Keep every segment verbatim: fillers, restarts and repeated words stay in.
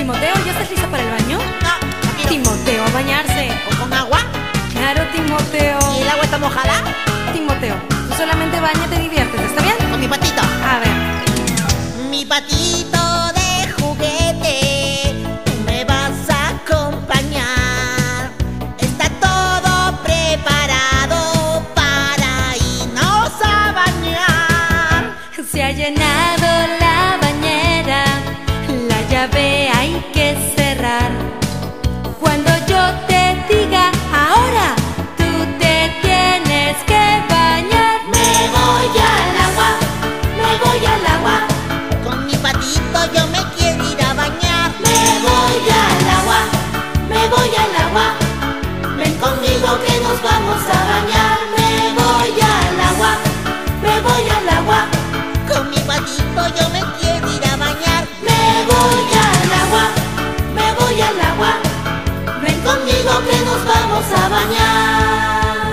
Timoteo, ¿ya estás lista para el baño? No, no quiero. Timoteo, a bañarse. ¿Con, con agua? Claro, Timoteo. ¿Y el agua está mojada? Timoteo, tú solamente bañate y diviértete, ¿está bien? Con mi patito. A ver. Mi patito de juguete, tú me vas a acompañar. Está todo preparado para irnos a bañar. Se ha llenado la bañera, la llave hay que cerrar. Cuando yo te diga ahora, tú te tienes que bañar. Me voy al agua, me voy al agua. Con mi patito yo me quiero ir a bañar. Me voy al agua, me voy al agua. Ven conmigo que nos vamos a bañar. Me voy al agua, me voy al agua. Con mi patito yo me quiero ir a bañar. Me voy al agua, me voy al agua. Ven conmigo que nos vamos a bañar.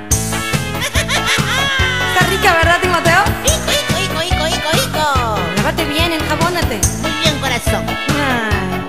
Está rica, ¿verdad, Timoteo? Ico, ico, ico, ico, ico, ico. Lávate bien, enjabónate. Muy bien, corazón. Ay.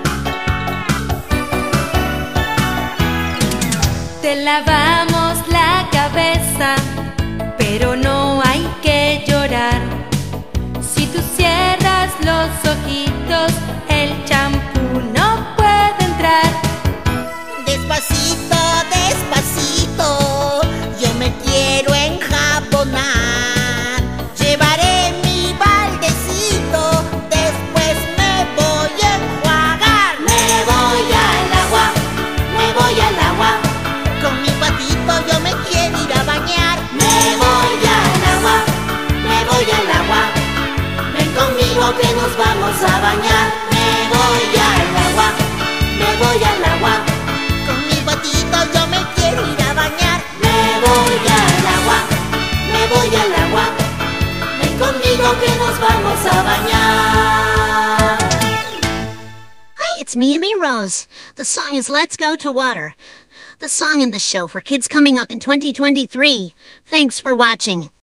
Te lavamos la cabeza, pero no hay que llorar. Si tú cierras los ojitos, el champú no puede entrar. Despacito, despacito, yo me quiero enjabonar. Llevaré mi baldecito, después me voy a enjuagar. Me voy al agua, me voy al agua. Con mi patito yo me quiero ir a bañar. Me voy al agua, me voy al agua. Ven conmigo que nos vamos a bañar. Me voy al agua, me voy al agua. Con mi patito yo me quiero ir a bañar. Me voy al agua, me voy al agua. Ven conmigo que nos vamos a bañar. Hi, it's me, Amy Rose. The song is Let's Go to Water. The song in the show for kids coming up in twenty twenty-three. Thanks for watching.